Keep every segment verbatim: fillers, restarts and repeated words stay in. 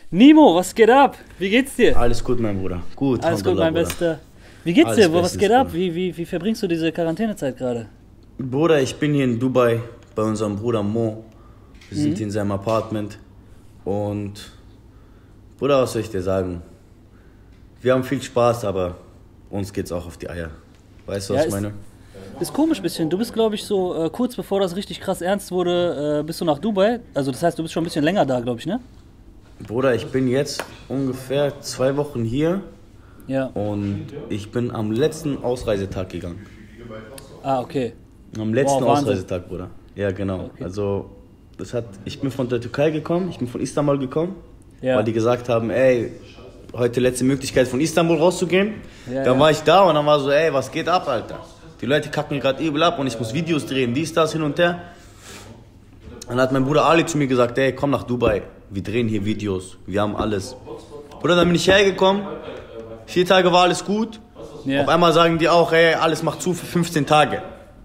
Nimo, was geht ab? Wie geht's dir? Alles gut, mein Bruder. Gut, Alles gut, mein Bruder. Bester. Wie geht's Alles dir? Wo, was bestens, geht ab? Bruder. Wie, wie, wie verbringst du diese Quarantänezeit gerade? Bruder, ich bin hier in Dubai bei unserem Bruder Mo. Wir sind Mhm. hier in seinem Apartment. Und Bruder, was soll ich dir sagen? Wir haben viel Spaß, aber uns geht's auch auf die Eier. Weißt du, Ja, was ich ist- meine? Ist komisch ein bisschen. Du bist, glaube ich, so äh, kurz bevor das richtig krass ernst wurde, äh, bist du nach Dubai. Also das heißt, du bist schon ein bisschen länger da, glaube ich, ne? Bruder, ich bin jetzt ungefähr zwei Wochen hier Ja. und ich bin am letzten Ausreisetag gegangen. Ah, okay. Am letzten Wow, Wahnsinn. Ausreisetag, Bruder. Ja, genau. Okay. Also, das hat, ich bin von der Türkei gekommen, ich bin von Istanbul gekommen, Ja. weil die gesagt haben, ey, heute letzte Möglichkeit von Istanbul rauszugehen. Ja, dann ja. war ich da und dann war so, ey, was geht ab, Alter? Die Leute kacken gerade übel ab und ich muss Videos drehen, dies, das, hin und her. Dann hat mein Bruder Ali zu mir gesagt, ey, komm nach Dubai, wir drehen hier Videos, wir haben alles. Bruder, dann bin ich hergekommen, vier Tage war alles gut. Ja. Auf einmal sagen die auch, ey, alles macht zu für fünfzehn Tage.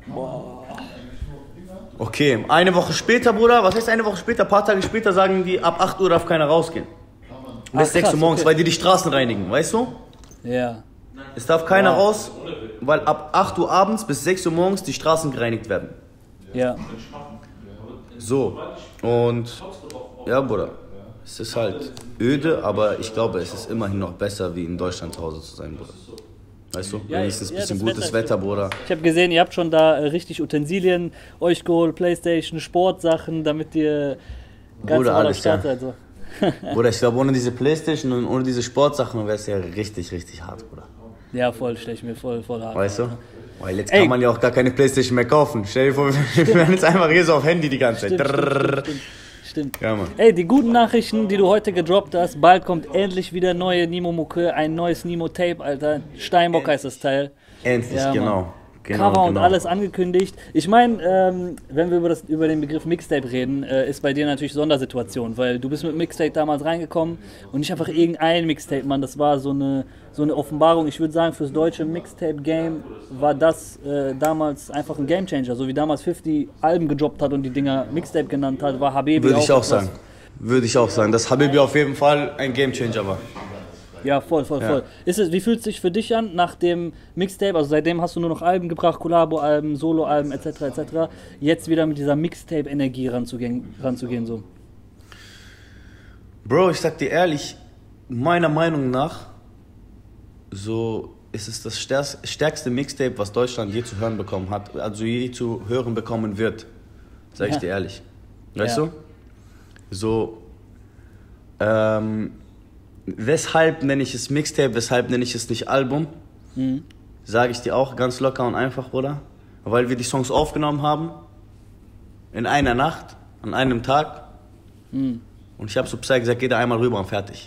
Okay, eine Woche später, Bruder, was heißt eine Woche später? Ein paar Tage später sagen die, ab acht Uhr darf keiner rausgehen. Bis Ach, sechs krass, Uhr morgens, okay. weil die die Straßen reinigen, weißt du? Ja. Es darf keiner Wow. raus, weil ab acht Uhr abends bis sechs Uhr morgens die Straßen gereinigt werden. Ja. So, und ja, Bruder, es ist halt öde, aber ich glaube, es ist immerhin noch besser, wie in Deutschland zu Hause zu sein, Bruder. Weißt du, Ja, wenigstens ein ja, bisschen das gutes Wetter ist Wetter, Bruder. Ich habe gesehen, ihr habt schon da äh, richtig Utensilien euch geholt, Playstation, Sportsachen, damit ihr ganz Bruder, normal am alles, Start ja. seid. So. Bruder, ich glaube, ohne diese Playstation und ohne diese Sportsachen wäre es ja richtig, richtig hart, Bruder. Ja, voll, stell ich mir voll, voll hart. Weißt du? Weil jetzt Ey. kann man ja auch gar keine Playstation mehr kaufen. Stell dir vor, wir werden jetzt einfach hier so auf Handy die ganze Zeit. Stimmt, stimmt, stimmt, stimmt. Ja, Mann. Ey, die guten Nachrichten, die du heute gedroppt hast, bald kommt endlich wieder neue Nimo-Mucke, ein neues Nimo-Tape, Alter. Steinbock heißt das Teil. Endlich, Ja, Mann. genau. genau. Cover und genau. alles angekündigt. Ich meine, ähm, wenn wir über, das, über den Begriff Mixtape reden, äh, ist bei dir natürlich Sondersituation, weil du bist mit Mixtape damals reingekommen und nicht einfach irgendein Mixtape, Mann. Das war so eine, so eine Offenbarung. Ich würde sagen, fürs deutsche Mixtape-Game war das äh, damals einfach ein Gamechanger. So wie damals fünfzig Alben gedroppt hat und die Dinger Mixtape genannt hat, war Habibi Würde ich auch etwas- sagen. Würde ich auch sagen, dass Habibi auf jeden Fall ein Gamechanger war. Ja, voll, voll, Ja. voll. Ist es, wie fühlt es sich für dich an nach dem Mixtape? Also seitdem hast du nur noch Alben gebracht, Collabo-Alben, Solo-Alben et cetera et cetera. Jetzt wieder mit dieser Mixtape-Energie ranzugehen, ranzugehen so. Bro, ich sag dir ehrlich, meiner Meinung nach, so ist es das stärks- stärkste Mixtape, was Deutschland je zu hören bekommen hat, also je zu hören bekommen wird. Sag ich Ja. dir ehrlich. Weißt Ja. du? So, ähm, weshalb nenne ich es Mixtape, weshalb nenne ich es nicht Album? Mhm. Sage ich dir auch ganz locker und einfach, Bruder. Weil wir die Songs aufgenommen haben, in einer Nacht, an einem Tag. Mhm. Und ich habe so Psy gesagt, geh da einmal rüber und fertig.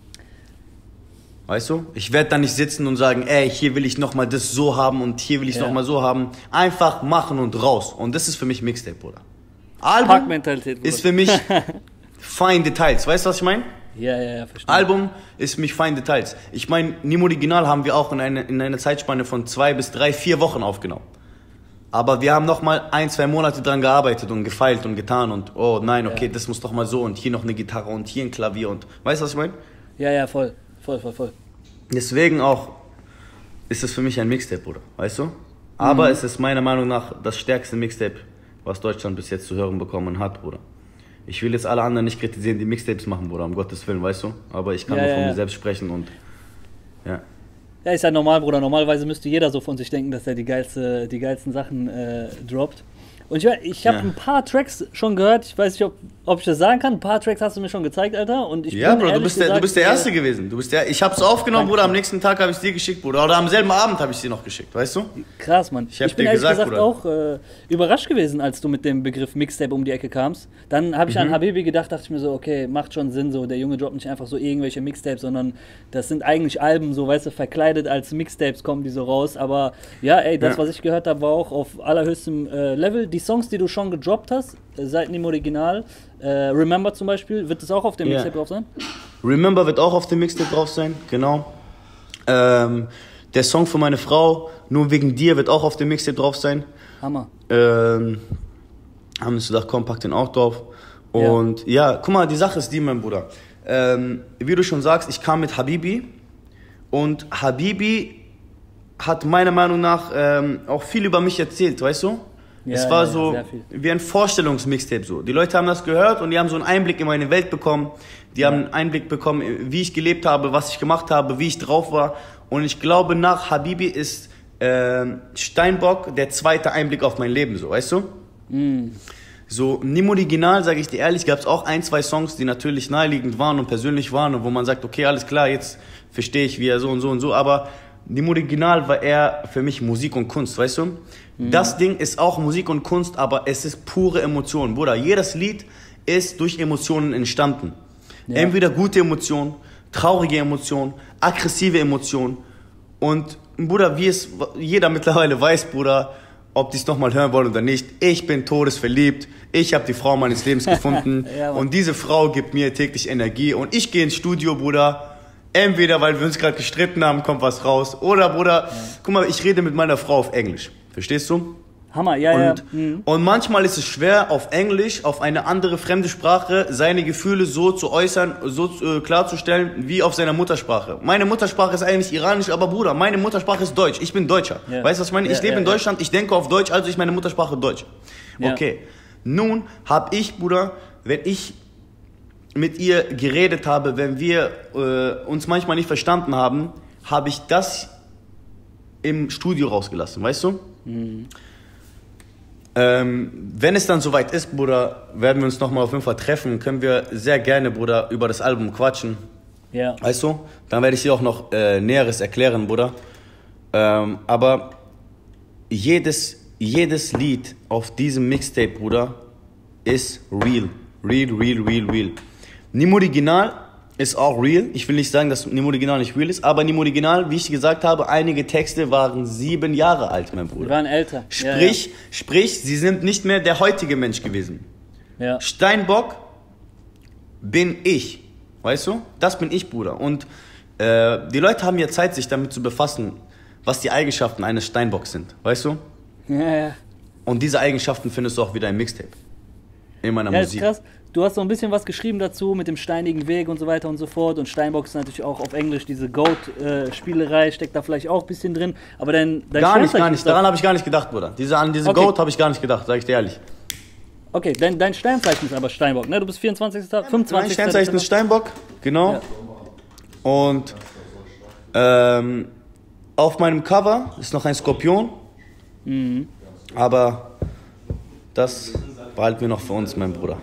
Weißt du? Ich werde da nicht sitzen und sagen, ey, hier will ich nochmal das so haben und hier will ich Ja. nochmal so haben. Einfach machen und raus. Und das ist für mich Mixtape, Bruder. Album Parkmentalität, Bruder. ist für mich Fine Details. Weißt du, was ich meine? Ja, ja, ja, verstehe. Album ist für mich Fine Details. Ich meine, Nimo Original haben wir auch in, eine, in einer Zeitspanne von zwei bis drei, vier Wochen aufgenommen. Aber wir haben nochmal ein, zwei Monate dran gearbeitet und gefeilt und getan und oh nein, okay, Ja. das muss doch mal so und hier noch eine Gitarre und hier ein Klavier und weißt du, was ich meine? Ja, ja, voll, voll, voll, voll. Deswegen auch ist es für mich ein Mixtape, Bruder, weißt du? Aber Mhm. es ist meiner Meinung nach das stärkste Mixtape, was Deutschland bis jetzt zu hören bekommen hat, Bruder. Ich will jetzt alle anderen nicht kritisieren, die Mixtapes machen, Bruder, um Gottes Willen, weißt du? Aber ich kann Ja, nur ja, von ja. mir selbst sprechen und ja. Ja, ist ja normal, Bruder. Normalerweise müsste jeder so von sich denken, dass er die, geilste, die geilsten Sachen äh, droppt. Und ich, ich habe Ja. ein paar Tracks schon gehört. Ich weiß nicht, ob, ob ich das sagen kann. Ein paar Tracks hast du mir schon gezeigt, Alter. Und ich Ja, bin Bro, du ehrlich bist, der, du gesagt, bist der Erste äh, gewesen. Du bist der, ich hab's aufgenommen, Danke. Bruder, am nächsten Tag habe ich dir geschickt, Bruder. Oder am selben Abend habe ich dir noch geschickt, weißt du? Krass, Mann. Ich hab bin dir ehrlich gesagt, gesagt Bruder. auch äh, überrascht gewesen, als du mit dem Begriff Mixtape um die Ecke kamst. Dann habe ich Mhm. an Habibi gedacht, dachte ich mir so, okay, macht schon Sinn, so der Junge droppt nicht einfach so irgendwelche Mixtapes, sondern das sind eigentlich Alben, so weißt du, verkleidet als Mixtapes kommen die so raus. Aber ja, ey, das, Ja. was ich gehört habe, war auch auf allerhöchstem äh, Level. Die Songs, die du schon gedroppt hast, äh, seit dem Original, äh, Remember zum Beispiel, wird das auch auf dem Ja. Mixtape drauf sein? Remember wird auch auf dem Mixtape drauf sein, genau. Ähm, der Song für meine Frau, Nur wegen dir, wird auch auf dem Mixtape drauf sein. Hammer. Ähm, haben uns gedacht, komm, pack den auch drauf. Und ja, guck mal, die Sache ist die, mein Bruder. ähm, wie du schon sagst, ich kam mit Habibi und Habibi hat meiner Meinung nach ähm, auch viel über mich erzählt, weißt du? Ja, es war ja, so sehr viel. wie ein Vorstellungsmixtape so. Die Leute haben das gehört und die haben so einen Einblick in meine Welt bekommen. Die Ja. haben einen Einblick bekommen, wie ich gelebt habe, was ich gemacht habe, wie ich drauf war. Und ich glaube, nach Habibi ist ähm, Steinbock der zweite Einblick auf mein Leben, so, weißt du? Mm. So, Nim Original, sage ich dir ehrlich, gab es auch ein, zwei Songs, die natürlich naheliegend waren und persönlich waren und wo man sagt, okay, alles klar, jetzt verstehe ich, wie er so und so und so, aber Nim Original war eher für mich Musik und Kunst, weißt du? Mhm. Das Ding ist auch Musik und Kunst, aber es ist pure Emotion. Bruder, jedes Lied ist durch Emotionen entstanden. Ja. Entweder gute Emotionen, traurige Emotionen, aggressive Emotionen und Bruder, wie es jeder mittlerweile weiß, Bruder, ob die es nochmal hören wollen oder nicht, ich bin todesverliebt, ich habe die Frau meines Lebens gefunden ja, und diese Frau gibt mir täglich Energie und ich gehe ins Studio, Bruder, entweder weil wir uns gerade gestritten haben, kommt was raus, oder Bruder, ja. guck mal, ich rede mit meiner Frau auf Englisch, verstehst du? Hammer, ja, und, ja. Mhm. Und manchmal ist es schwer, auf Englisch, auf eine andere fremde Sprache, seine Gefühle so zu äußern, so äh, klarzustellen, wie auf seiner Muttersprache. Meine Muttersprache ist eigentlich iranisch, aber Bruder, meine Muttersprache ist Deutsch. Ich bin Deutscher. Ja. Weißt du, was ich meine? Ich ja, lebe ja, in Deutschland, ich denke auf Deutsch, also ist meine Muttersprache Deutsch. Ja. Okay. Nun habe ich, Bruder, wenn ich mit ihr geredet habe, wenn wir äh, uns manchmal nicht verstanden haben, habe ich das im Studio rausgelassen, weißt du? Mhm. Ähm, wenn es dann soweit ist, Bruder, werden wir uns nochmal auf jeden Fall treffen, können wir sehr gerne, Bruder, über das Album quatschen. Ja. Weißt du? Dann werde ich dir auch noch äh, Näheres erklären, Bruder. Ähm, aber jedes, jedes Lied auf diesem Mixtape, Bruder, ist real. Real, real, real, real. Nim Original ist auch real. Ich will nicht sagen, dass Nim Original nicht real ist, aber Nim Original, wie ich gesagt habe, einige Texte waren sieben Jahre alt, mein Bruder. Die waren älter. Sprich, ja, ja. sprich, sie sind nicht mehr der heutige Mensch gewesen. Ja. Steinbock bin ich, weißt du? Das bin ich, Bruder. Und äh, die Leute haben ja Zeit, sich damit zu befassen, was die Eigenschaften eines Steinbocks sind, weißt du? Ja, ja. Und diese Eigenschaften findest du auch wieder im Mixtape. In meiner ja, Musik. Das ist krass. Du hast so ein bisschen was geschrieben dazu mit dem steinigen Weg und so weiter und so fort. Und Steinbock ist natürlich auch auf Englisch, diese Goat-Spielerei steckt da vielleicht auch ein bisschen drin. Aber dein, dein Gar nicht, gar nicht. Daran habe ich gar nicht gedacht, Bruder. Diese, an diese okay. Goat habe ich gar nicht gedacht, sag ich dir ehrlich. Okay, dein, dein Sternzeichen ist aber Steinbock, ne? Du bist vierundzwanzigster fünfundzwanzigster Mein Sternzeichen ist Steinbock, genau. Ja. Und ähm, auf meinem Cover ist noch ein Skorpion. Mhm. Aber das behalten wir noch für uns, mein Bruder.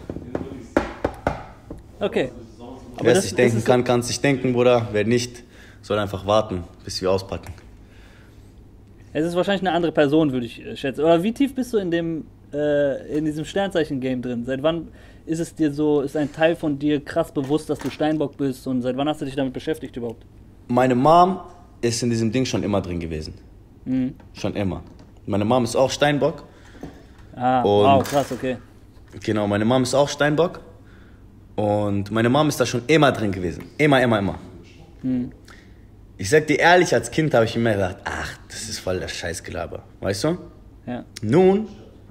Okay. Wer es sich denken kann, kann es sich denken, Bruder. Wer nicht, soll einfach warten, bis wir auspacken. Es ist wahrscheinlich eine andere Person, würde ich schätzen. Oder wie tief bist du in dem äh, in diesem Sternzeichen-Game drin? Seit wann ist es dir so, ist ein Teil von dir krass bewusst, dass du Steinbock bist? Und seit wann hast du dich damit beschäftigt überhaupt? Meine Mom ist in diesem Ding schon immer drin gewesen. Mhm. Schon immer. Meine Mom ist auch Steinbock. Ah, und wow, krass, okay. Genau, meine Mom ist auch Steinbock. Und meine Mom ist da schon immer drin gewesen. Immer, immer, immer. Hm. Ich sag dir ehrlich, als Kind habe ich immer gedacht, ach, das ist voll das Scheißgelaber. Weißt du? Ja. Nun,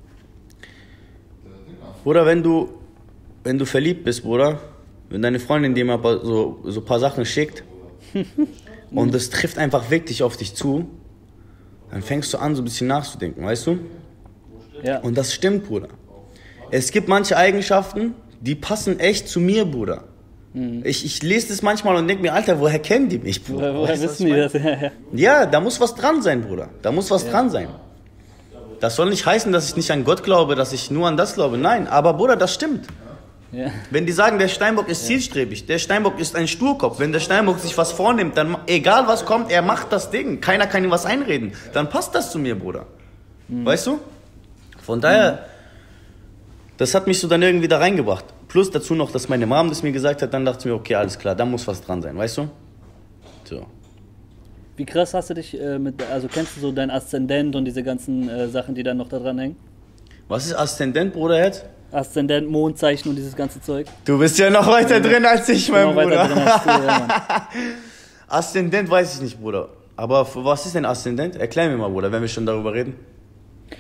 Bruder, wenn du, wenn du verliebt bist, Bruder, wenn deine Freundin dir mal so, so ein paar Sachen schickt und das trifft einfach wirklich auf dich zu, dann fängst du an, so ein bisschen nachzudenken, weißt du? Ja. Und das stimmt, Bruder. Es gibt manche Eigenschaften, die passen echt zu mir, Bruder. Mhm. Ich, ich lese das manchmal und denke mir, Alter, woher kennen die mich, Bruder? Woher weißt, wissen die das? Ja, ja, da muss was dran sein, Bruder. Da muss was ja. dran sein. Das soll nicht heißen, dass ich nicht an Gott glaube, dass ich nur an das glaube. Nein, aber Bruder, das stimmt. Ja. Wenn die sagen, der Steinbock ist ja. zielstrebig, der Steinbock ist ein Sturkopf, wenn der Steinbock sich was vornimmt, dann egal was kommt, er macht das Ding. Keiner kann ihm was einreden. Dann passt das zu mir, Bruder. Mhm. Weißt du? Von daher... Mhm. Das hat mich so dann irgendwie da reingebracht. Plus dazu noch, dass meine Mom das mir gesagt hat, dann dachte ich mir, okay, alles klar, da muss was dran sein, weißt du? So. Wie krass hast du dich äh, mit, also kennst du so dein Aszendent und diese ganzen äh, Sachen, die dann noch da dran hängen? Was ist Aszendent, Bruder, jetzt? Aszendent, Mondzeichen und dieses ganze Zeug. Du bist ja noch weiter ja. drin als ich, mein Bruder. Weiter drin als du, ja, Aszendent weiß ich nicht, Bruder. Aber was ist denn Aszendent? Erklär mir mal, Bruder, wenn wir schon darüber reden.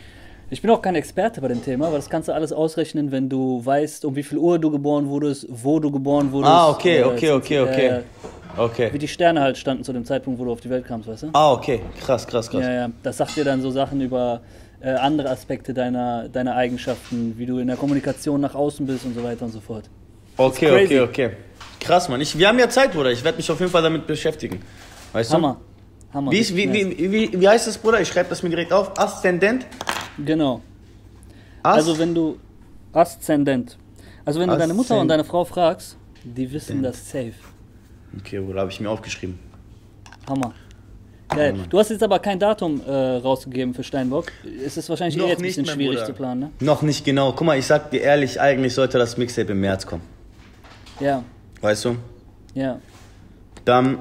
Ich bin auch kein Experte bei dem Thema, aber das kannst du alles ausrechnen, wenn du weißt, um wie viel Uhr du geboren wurdest, wo du geboren wurdest. Ah, okay, äh, okay, okay, okay. Äh, Okay. Wie die Sterne halt standen zu dem Zeitpunkt, wo du auf die Welt kamst, weißt du? Ah, okay. Krass, krass, krass. Ja, ja. Das sagt dir dann so Sachen über äh, andere Aspekte deiner, deiner Eigenschaften, wie du in der Kommunikation nach außen bist und so weiter und so fort. Okay, crazy. okay, okay. Krass, Mann. Ich, wir haben ja Zeit, Bruder. Ich werde mich auf jeden Fall damit beschäftigen. Weißt Hammer. Hammer. du? Wie, ist, wie, wie, wie, wie heißt das, Bruder? Ich schreibe das mir direkt auf. Aszendent? Genau. As Also wenn du Aszendent. Also wenn du deine Mutter Aszend- und deine Frau fragst, die wissen das safe. Okay, Bruder, habe ich mir aufgeschrieben. Hammer. Geil. Du hast jetzt aber kein Datum äh, rausgegeben für Steinbock. Es ist wahrscheinlich Noch eh jetzt ein nicht, bisschen mein schwierig Bruder. zu planen, ne? Noch nicht genau. Guck mal, ich sag dir ehrlich, eigentlich sollte das Mixtape im März kommen. Ja, Weißt du? ja. Dann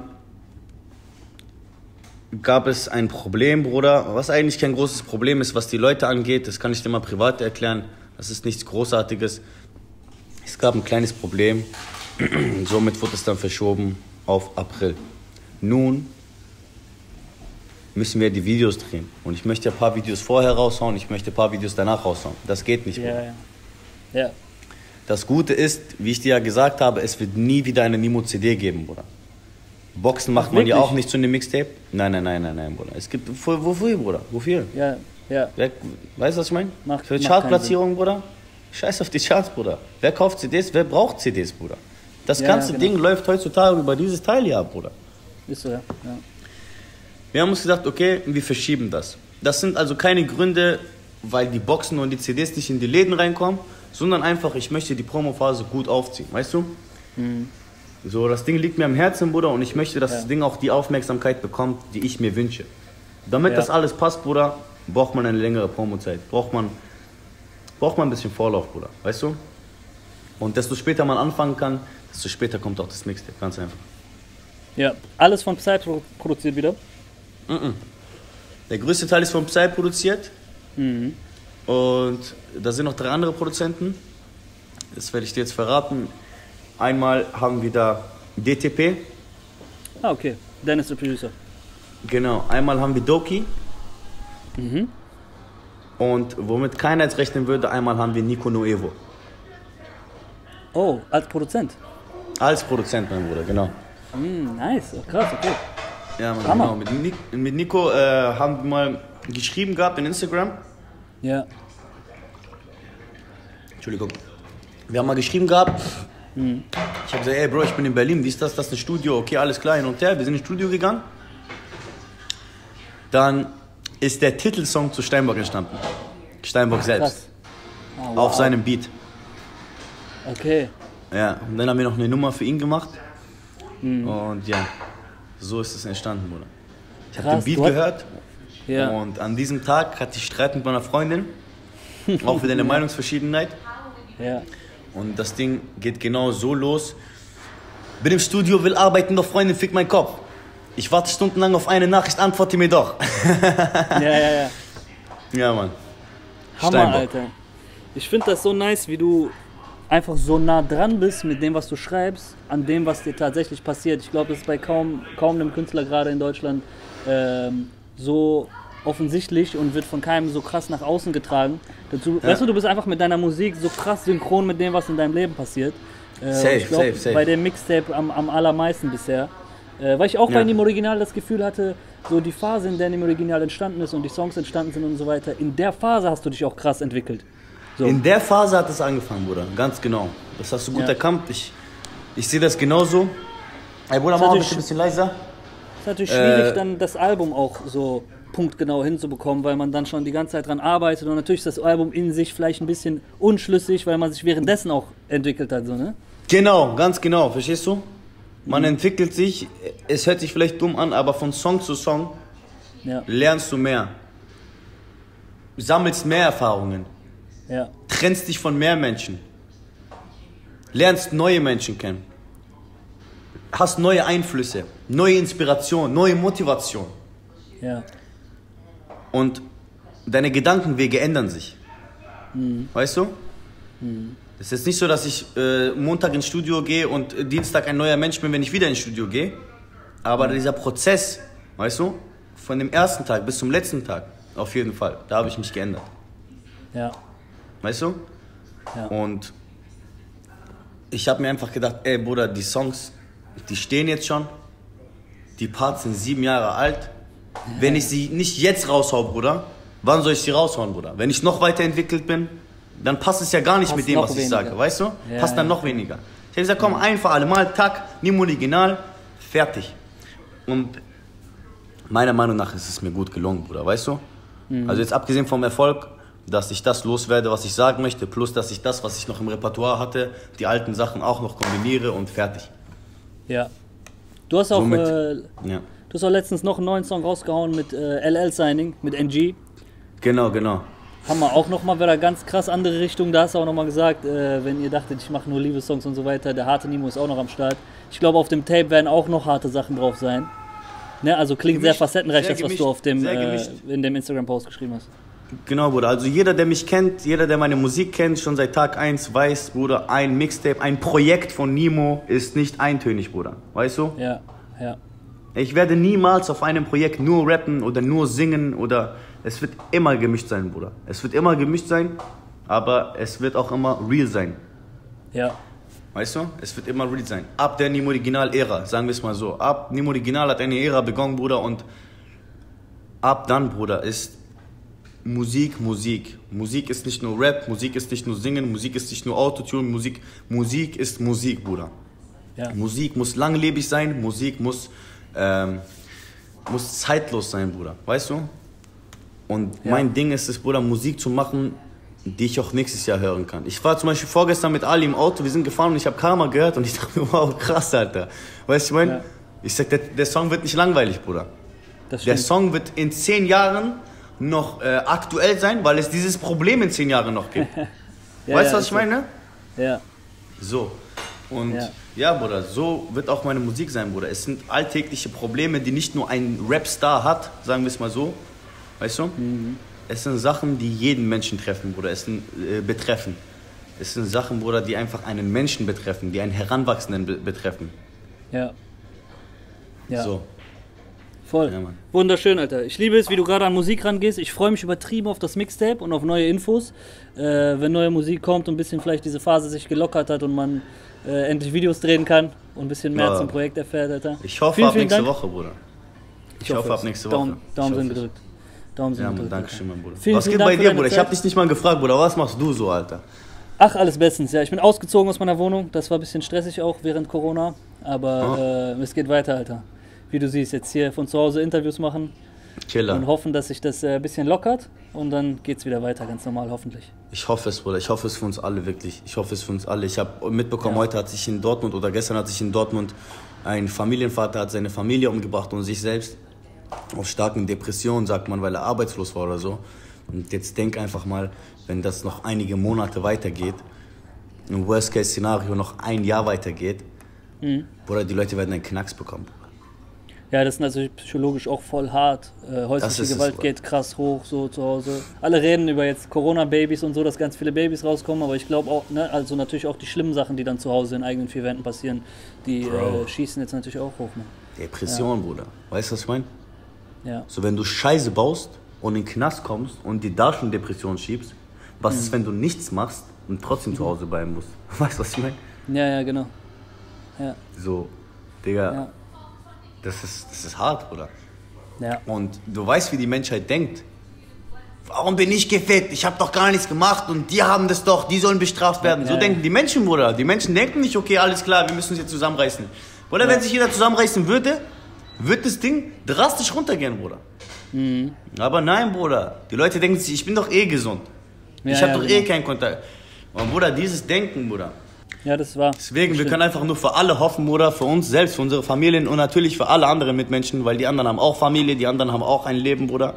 gab es ein Problem, Bruder, was eigentlich kein großes Problem ist, was die Leute angeht. Das kann ich dir mal privat erklären. Das ist nichts Großartiges. Es gab ein kleines Problem. Somit wurde es dann verschoben auf April. Nun müssen wir die Videos drehen. Und ich möchte ein paar Videos vorher raushauen, ich möchte ein paar Videos danach raushauen. Das geht nicht, Bruder. Ja, ja. Ja, Das Gute ist, wie ich dir ja gesagt habe, es wird nie wieder eine Nimo-C D geben, Bruder. Boxen macht Ach, man ja wirklich? auch nicht zu einem Mixtape. Nein, nein, nein, nein, nein, Bruder. Es gibt, wofür, wofür Bruder? Wofür? ja, ja. Wer, weißt du, was ich meine? Macht- Für macht Chartplatzierung, Bruder? Scheiß auf die Charts, Bruder. Wer kauft C Ds? Wer braucht C Ds, Bruder? Das Ja, ganze genau. Ding läuft heutzutage über dieses Teil hier ab, Bruder. Ist so, ja. ja. Wir haben uns gedacht, okay, wir verschieben das. Das sind also keine Gründe, weil die Boxen und die C Ds nicht in die Läden reinkommen, sondern einfach, ich möchte die Promophase gut aufziehen, weißt du? Mhm. So, das Ding liegt mir am Herzen, Bruder, und ich möchte, dass Ja. das Ding auch die Aufmerksamkeit bekommt, die ich mir wünsche. Damit Ja. das alles passt, Bruder, braucht man eine längere Promozeit. Braucht man, braucht man ein bisschen Vorlauf, Bruder, weißt du? Und desto später man anfangen kann, desto später kommt auch das Mixtape, ganz einfach. Ja, alles von Psy pro produziert wieder. Der größte Teil ist von Psy produziert. Mhm. Und da sind noch drei andere Produzenten. Das werde ich dir jetzt verraten. Einmal haben wir da D T P. Ah, okay. Dennis, der Producer. Genau. Einmal haben wir Doki. Mhm. Und womit keiner jetzt rechnen würde, einmal haben wir Nico Nuevo. Oh, als Produzent. Als Produzent, mein Bruder, genau. Mhm, nice. Oh, krass, okay. Ja, man, Hammer. genau. Mit, Ni mit Nico äh, haben wir mal geschrieben gehabt in Instagram. Ja. Entschuldigung. Wir haben mal geschrieben gehabt. Ich habe gesagt, ey Bro, ich bin in Berlin, wie ist das? Das ist ein Studio, okay, alles klar, hin und her. Wir sind ins Studio gegangen. Dann ist der Titelsong zu Steinbock entstanden. Steinbock selbst. Krass. Oh, Auf wow. seinem Beat. Okay. Ja, und dann haben wir noch eine Nummer für ihn gemacht. Und ja, so ist es entstanden, Bruder. Ich habe den Krass, Beat du hast- gehört. Ja. Und an diesem Tag hatte ich Streit mit meiner Freundin. Auch wieder eine Meinungsverschiedenheit. Ja. Und das Ding geht genau so los. Bin im Studio, will arbeiten, doch Freundin fickt meinen Kopf. Ich warte stundenlang auf eine Nachricht, antworte mir doch. Ja, ja, ja. Ja, Mann. Hammer, Steinbock. Alter. Ich finde das so nice, wie du einfach so nah dran bist mit dem, was du schreibst, an dem, was dir tatsächlich passiert. Ich glaube, das ist bei kaum, kaum einem Künstler gerade in Deutschland ähm, so offensichtlich und wird von keinem so krass nach außen getragen. Dazu, Ja. Weißt du, du bist einfach mit deiner Musik so krass synchron mit dem, was in deinem Leben passiert. Äh, Safe, und ich glaub, safe, safe. Bei dem Mixtape am, am allermeisten bisher. Äh, weil ich auch bei Ja. dem Original das Gefühl hatte, so die Phase, in der dem Original entstanden ist und die Songs entstanden sind und so weiter, in der Phase hast du dich auch krass entwickelt. So. In der Phase hat es angefangen, Bruder. Ganz genau. Das hast du gut Ja. erkannt. Ich, ich sehe das genauso. Ey, Bruder, Das mach ist mal natürlich- bitte ein bisschen leiser. Es ist natürlich schwierig, Äh, dann das Album auch so punktgenau hinzubekommen, weil man dann schon die ganze Zeit dran arbeitet und natürlich ist das Album in sich vielleicht ein bisschen unschlüssig, weil man sich währenddessen auch entwickelt hat, so, ne? Genau, ganz genau. Verstehst du? Man entwickelt sich. Es hört sich vielleicht dumm an, aber von Song zu Song Ja, lernst du mehr. Sammelst mehr Erfahrungen. ja, Trennst dich von mehr Menschen. Lernst neue Menschen kennen. Hast neue Einflüsse, neue Inspiration, neue Motivation. ja, Und deine Gedankenwege ändern sich. Weißt du? Es ist nicht so, dass ich äh, Montag ins Studio gehe und äh, Dienstag ein neuer Mensch bin, wenn ich wieder ins Studio gehe. Aber dieser Prozess, weißt du, von dem ersten Tag bis zum letzten Tag, auf jeden Fall, da habe ich mich geändert. Ja. Weißt du? Ja. Und ich habe mir einfach gedacht, ey Bruder, die Songs, die stehen jetzt schon. Die Parts sind sieben Jahre alt. Ja. Wenn ich sie nicht jetzt raushau, Bruder, wann soll ich sie raushauen, Bruder? Wenn ich noch weiterentwickelt bin, dann passt es ja gar nicht passt mit dem, was ich weniger. sage, weißt du? Ja, passt dann ja. noch weniger. Ich habe gesagt, komm, ein für alle Mal, tack, nimm Original, fertig. Und meiner Meinung nach ist es mir gut gelungen, Bruder, weißt du? Mhm. Also jetzt abgesehen vom Erfolg, dass ich das loswerde, was ich sagen möchte, plus dass ich das, was ich noch im Repertoire hatte, die alten Sachen auch noch kombiniere und fertig. Ja. Du hast auch, Somit, äh, ja. du hast auch letztens noch einen neuen Song rausgehauen mit äh, L L-Signing, mit N G. Genau, genau. Haben wir auch nochmal wieder ganz krass andere Richtung. Da hast du auch nochmal gesagt, äh, wenn ihr dachtet, ich mache nur Liebessongs und so weiter, der harte Nimo ist auch noch am Start. Ich glaube, auf dem Tape werden auch noch harte Sachen drauf sein. Ne? Also klingt gemischt, sehr facettenreich, sehr das, was gemischt, du auf dem, äh, in dem Instagram-Post geschrieben hast. Genau, Bruder. Also jeder, der mich kennt, jeder, der meine Musik kennt, schon seit Tag eins weiß, Bruder, ein Mixtape, ein Projekt von Nimo ist nicht eintönig, Bruder. Weißt du? Ja, ja. Ich werde niemals auf einem Projekt nur rappen oder nur singen oder... Es wird immer gemischt sein, Bruder. Es wird immer gemischt sein, aber es wird auch immer real sein. Ja. Weißt du? Es wird immer real sein. Ab der Nimo Original-Ära, sagen wir es mal so. Ab Nimo Original hat eine Ära begonnen, Bruder, und ab dann, Bruder, ist Musik, Musik. Musik ist nicht nur Rap, Musik ist nicht nur Singen, Musik ist nicht nur Autotune, Musik, Musik ist Musik, Bruder. Ja. Musik muss langlebig sein, Musik muss, ähm, muss zeitlos sein, Bruder. Weißt du? Und ja. mein Ding ist es, Bruder, Musik zu machen, die ich auch nächstes Jahr hören kann. Ich war zum Beispiel vorgestern mit Ali im Auto, wir sind gefahren und ich habe Karma gehört und ich dachte mir, wow, krass, Alter. Weißt du, ich meine, ja. ich sag, der, der Song wird nicht langweilig, Bruder. Der Song wird in zehn Jahren noch äh, aktuell sein, weil es dieses Problem in zehn Jahren noch gibt. ja, weißt du, ja, was ich meine? Ja. So. Und ja. ja, Bruder, so wird auch meine Musik sein, Bruder. Es sind alltägliche Probleme, die nicht nur ein Rapstar hat, sagen wir es mal so. Weißt du? Mhm. Es sind Sachen, die jeden Menschen treffen, Bruder. Es sind, äh, betreffen. Es sind Sachen, Bruder, die einfach einen Menschen betreffen, die einen Heranwachsenden be betreffen. Ja. Ja. So. Voll. Ja, wunderschön, Alter. Ich liebe es, wie du gerade an Musik rangehst. Ich freue mich übertrieben auf das Mixtape und auf neue Infos. Äh, wenn neue Musik kommt und ein bisschen vielleicht diese Phase sich gelockert hat und man äh, endlich Videos drehen kann und ein bisschen mehr ja. zum Projekt erfährt, Alter. Ich hoffe, vielen, ab vielen nächste Dank. Woche, Bruder. Ich, ich hoffe, hoffe ab nächste Woche. Daumen, Daumen sind gedrückt. Daumen sind ja, gedrückt. Danke schön, mein Bruder. Vielen, was vielen geht Dank bei dir, Bruder? Ich habe dich nicht mal gefragt, Bruder. Was machst du so, Alter? Ach, alles bestens. Ja, ich bin ausgezogen aus meiner Wohnung. Das war ein bisschen stressig auch während Corona. Aber oh. äh, es geht weiter, Alter. Wie du siehst, jetzt hier von zu Hause Interviews machen Killer. und hoffen, dass sich das ein äh, bisschen lockert und dann geht's wieder weiter, ganz normal, hoffentlich. Ich hoffe es, Bruder. Ich hoffe es für uns alle, wirklich. Ich hoffe es für uns alle. Ich habe mitbekommen, ja. heute hat sich in Dortmund oder gestern hat sich in Dortmund ein Familienvater hat seine Familie umgebracht und sich selbst auf starken Depressionen, sagt man, weil er arbeitslos war oder so. Und jetzt denk einfach mal, wenn das noch einige Monate weitergeht, im Worst-Case-Szenario noch ein Jahr weitergeht, mhm. Bruder, die Leute werden einen Knacks bekommen. Ja, das ist natürlich psychologisch auch voll hart. Äh, häusliche Gewalt es, geht krass hoch, so zu Hause. Alle reden über jetzt Corona-Babys und so, dass ganz viele Babys rauskommen, aber ich glaube auch, ne, also natürlich auch die schlimmen Sachen, die dann zu Hause in eigenen vier Wänden passieren, die äh, schießen jetzt natürlich auch hoch. Ne? Depression, ja. Bruder. Weißt du, was ich meine? Ja. So, wenn du Scheiße baust und in den Knast kommst und dir da schon Depression schiebst, was mhm. ist, wenn du nichts machst und trotzdem mhm. zu Hause bleiben musst? Weißt du, was ich meine? Ja, ja, genau. Ja. So, Digga. Ja. Das ist, das ist hart, Bruder. Ja. Und du weißt, wie die Menschheit denkt. Warum bin ich gefickt? Ich habe doch gar nichts gemacht und die haben das doch, die sollen bestraft werden. Ja, so ja. denken die Menschen, Bruder. Die Menschen denken nicht, okay, alles klar, wir müssen uns jetzt zusammenreißen. Oder ja. wenn sich jeder zusammenreißen würde, wird das Ding drastisch runtergehen, Bruder. Mhm. Aber nein, Bruder. Die Leute denken sich, ich bin doch eh gesund. Ja, ich habe ja, doch genau. eh keinen Kontakt. Und Bruder, dieses Denken, Bruder. Ja, das war. Deswegen, wir können einfach nur für alle hoffen, Bruder, für uns selbst, für unsere Familien und natürlich für alle anderen Mitmenschen, weil die anderen haben auch Familie, die anderen haben auch ein Leben, Bruder.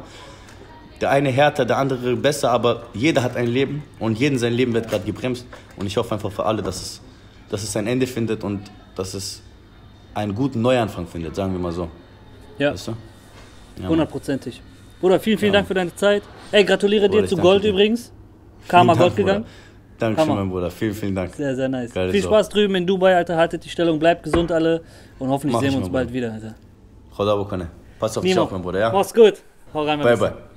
Der eine härter, der andere besser, aber jeder hat ein Leben und jeden sein Leben wird gerade gebremst. Und ich hoffe einfach für alle, dass es, dass es ein Ende findet und dass es einen guten Neuanfang findet, sagen wir mal so. Ja, weißt du? Ja, hundertprozentig. Bruder, vielen, vielen ja. Dank für deine Zeit. Ey, gratuliere Bruder, dir zu Gold dir. übrigens. Karma Gold Dank, gegangen. Dankeschön, mein Bruder. Vielen, vielen Dank. Sehr, sehr nice. Geile Viel Spaß drüben in Dubai, Alter. Haltet die Stellung, bleibt gesund alle und hoffentlich Mach sehen wir uns mal, bald wieder, Alter. Pass auf dich auf, mein Bruder, ja? Mach's gut. Hau rein, bye, bye.